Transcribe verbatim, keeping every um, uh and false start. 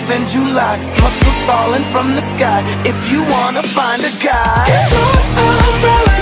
even July. Muscles falling from the sky. If you wanna find a guy, get your umbrella.